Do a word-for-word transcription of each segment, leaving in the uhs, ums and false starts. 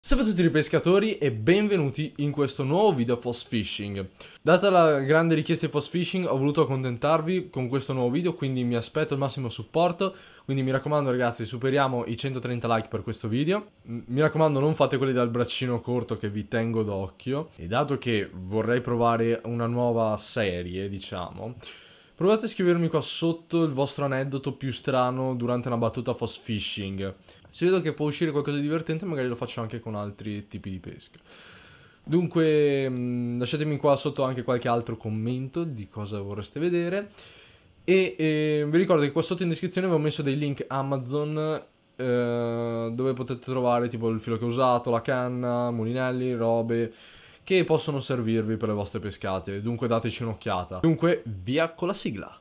Salve a tutti i pescatori e benvenuti in questo nuovo video Foss Fishing. Data la grande richiesta di Foss Fishing ho voluto accontentarvi con questo nuovo video, quindi mi aspetto il massimo supporto. Quindi mi raccomando ragazzi, superiamo i centotrenta like per questo video. Mi raccomando, non fate quelli dal braccino corto che vi tengo d'occhio. E dato che vorrei provare una nuova serie, diciamo, provate a scrivermi qua sotto il vostro aneddoto più strano durante una battuta Foss Fishing. Se vedo che può uscire qualcosa di divertente, magari lo faccio anche con altri tipi di pesca. Dunque, mh, lasciatemi qua sotto anche qualche altro commento di cosa vorreste vedere. E eh, vi ricordo che qua sotto in descrizione vi ho messo dei link Amazon eh, dove potete trovare tipo il filo che ho usato, la canna, mulinelli, robe che possono servirvi per le vostre pescate. Dunque dateci un'occhiata. Dunque, via con la sigla!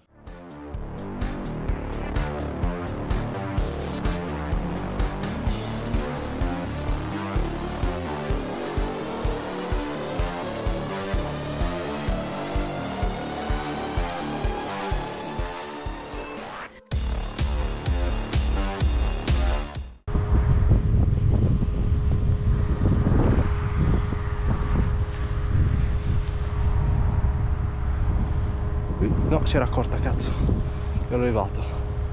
No, si era accorta, cazzo. Mi ero levato.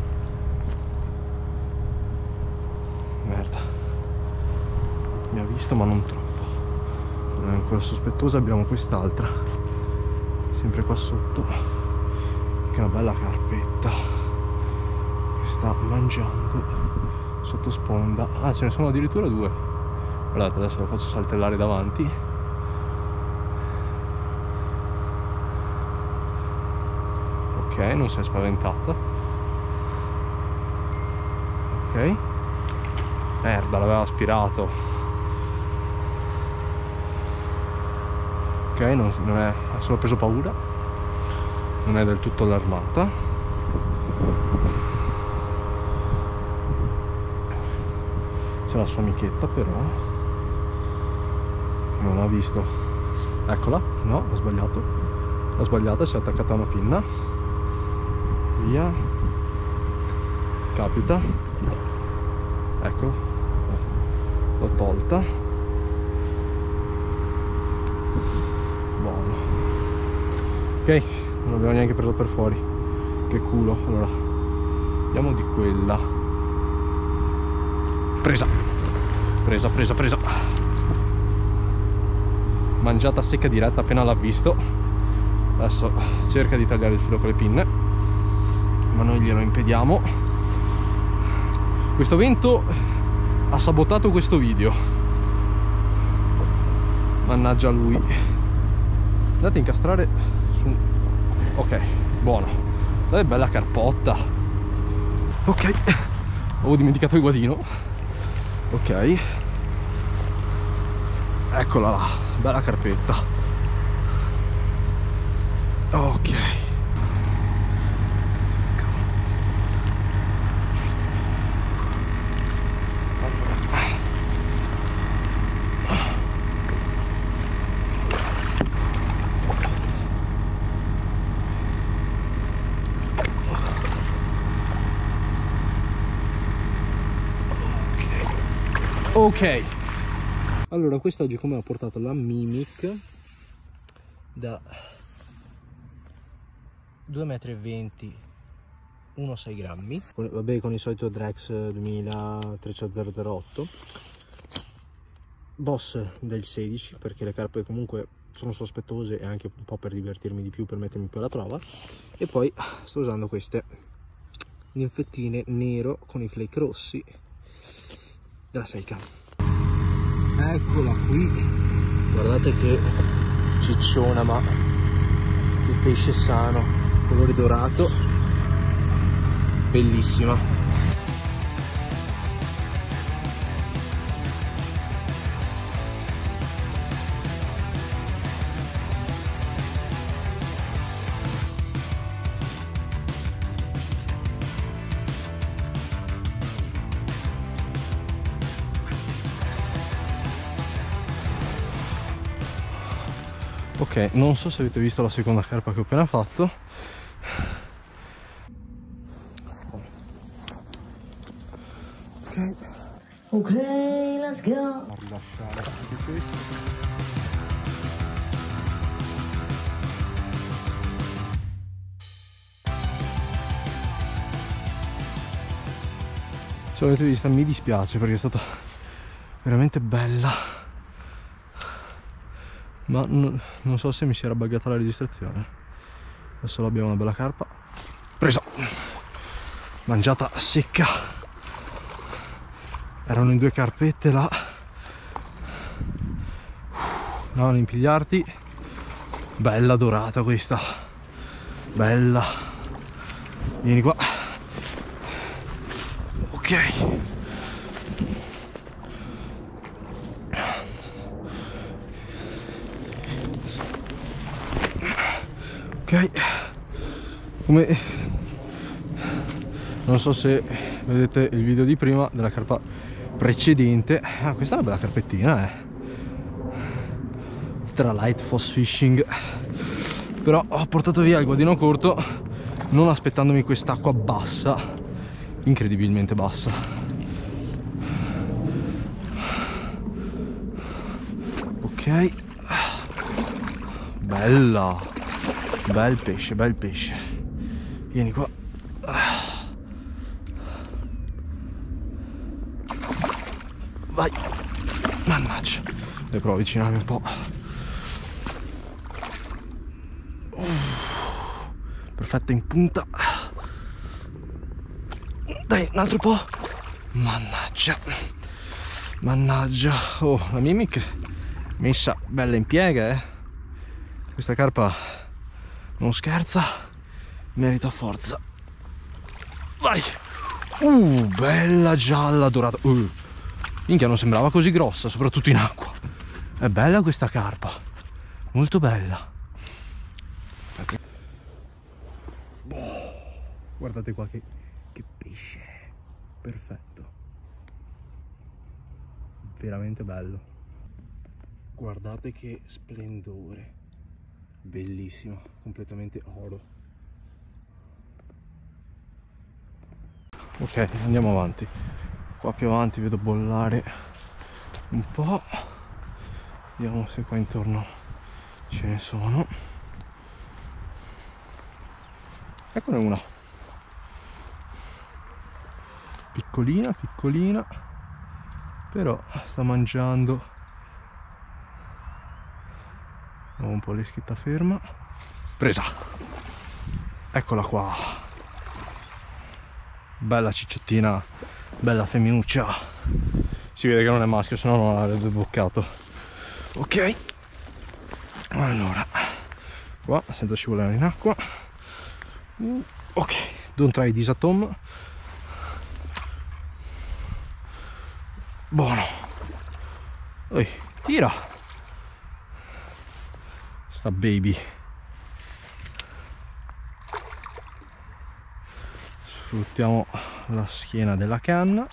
Merda. Mi ha visto ma non troppo. Non è ancora sospettosa, abbiamo quest'altra. Sempre qua sotto. Che è una bella carpetta. Che sta mangiando sotto sponda. Ah, ce ne sono addirittura due. Guardate, adesso la faccio saltellare davanti. Ok, non si è spaventata. Ok. Merda, l'aveva aspirato. Ok, non, non è, ha solo preso paura. Non è del tutto allarmata. C'è la sua amichetta però, che non ha visto. Eccola, no, ho sbagliato. Ho sbagliato, si è attaccata a una pinna. Via, capita, ecco, l'ho tolta. Buono. Ok, non abbiamo neanche preso per fuori. Che culo. Allora andiamo di quella. Presa, presa, presa, presa. Mangiata secca diretta appena l'ha visto. Adesso cerca di tagliare il filo con le pinne, ma noi glielo impediamo. Questo vento ha sabotato questo video, mannaggia lui. Andate a incastrare su. Ok, buono. Dai, bella carpotta. Ok, avevo dimenticato il guadino. Ok, eccola là, bella carpetta. Ok, ok. Allora, quest'oggi come ho portato la Mimic da due metri e venti, uno virgola sei grammi, vabbè, con il solito Drex duemilatrecentotto, Boss del sedici, perché le carpe comunque sono sospettose e anche un po' per divertirmi di più, per mettermi più alla prova. E poi sto usando queste ninfettine nero con i flake rossi della Seika. Eccola qui, guardate che cicciona, ma il pesce sano, colore dorato, bellissima. Ok, non so se avete visto la seconda carpa che ho appena fatto. Ok, Ok, let's go. lasciare anche questo. Solo avete vista, mi dispiace perché è stata veramente bella, ma non, non so se mi si era buggata la registrazione. Adesso abbiamo una bella carpa presa, mangiata secca. Erano in due carpette là, no, non impigliarti. Bella dorata questa, bella. Vieni qua. Ok, ok, come non so se vedete il video di prima della carpa precedente. Ah, questa è una bella carpettina, eh tra light foss fishing, però ho portato via il guadino corto non aspettandomi quest'acqua bassa, incredibilmente bassa. Ok, bella, bel pesce, bel pesce. Vieni qua. Vai, mannaggia, e provo a avvicinarmi un po'. Perfetta in punta. Dai, un altro po'. Mannaggia, mannaggia. Oh, la mimic messa bella in piega, eh. Questa carpa non scherza, merita forza. Vai. Uh, bella gialla dorata. Uh, minchia, non sembrava così grossa, soprattutto in acqua. È bella questa carpa, molto bella. Guardate qua che, che pesce, perfetto, veramente bello. Guardate che splendore, bellissimo, completamente oro. Ok, andiamo avanti. Qua più avanti vedo bollare un po', vediamo se qua intorno ce ne sono. Eccone una, piccolina piccolina, però sta mangiando. Ho un po' l'eschetta ferma, presa, eccola qua, bella cicciottina, bella femminuccia. Si vede che non è maschio, se no non l'avrebbe boccato. Ok, allora qua senza scivolare in acqua. Ok, don't try this at home. Buono. Oi, tira sta baby. Sfruttiamo la schiena della canna.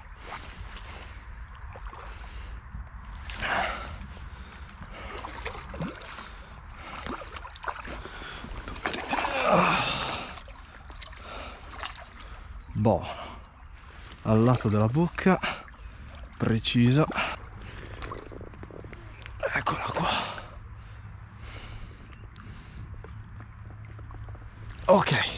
Buono, al lato della bocca, precisa. Eccola qua. Ok,